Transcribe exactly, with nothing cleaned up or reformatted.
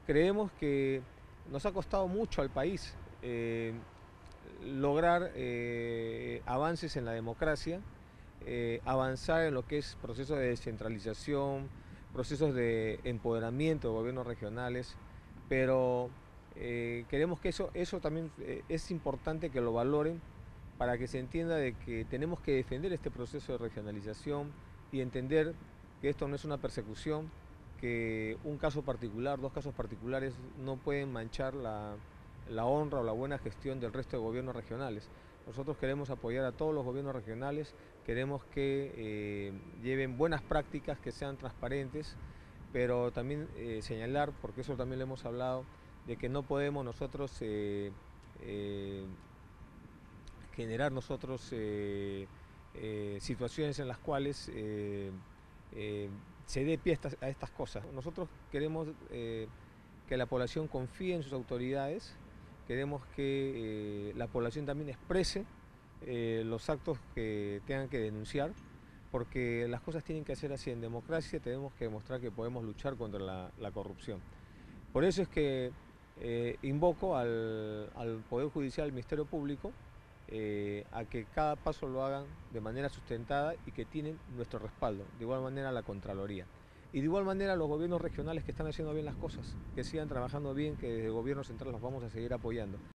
Creemos que nos ha costado mucho al país eh, lograr eh, avances en la democracia, eh, avanzar en lo que es procesos de descentralización, procesos de empoderamiento de gobiernos regionales, pero eh, queremos que eso, eso también eh, es importante que lo valoren para que se entienda de que tenemos que defender este proceso de regionalización y entender que esto no es una persecución, que un caso particular, dos casos particulares no pueden manchar la, la honra o la buena gestión del resto de gobiernos regionales. Nosotros queremos apoyar a todos los gobiernos regionales, queremos que eh, lleven buenas prácticas, que sean transparentes, pero también eh, señalar, porque eso también lo hemos hablado, de que no podemos nosotros eh, eh, generar nosotros eh, eh, situaciones en las cuales eh, eh, se dé pie a estas, a estas cosas. Nosotros queremos eh, que la población confíe en sus autoridades, queremos que eh, la población también exprese eh, los actos que tengan que denunciar, porque las cosas tienen que ser así. En democracia tenemos que demostrar que podemos luchar contra la, la corrupción. Por eso es que eh, invoco al, al Poder Judicial, al Ministerio Público, eh, a que cada paso lo hagan de manera sustentada y que tienen nuestro respaldo. De igual manera la Contraloría. Y de igual manera los gobiernos regionales que están haciendo bien las cosas, que sigan trabajando bien, que desde el gobierno central los vamos a seguir apoyando.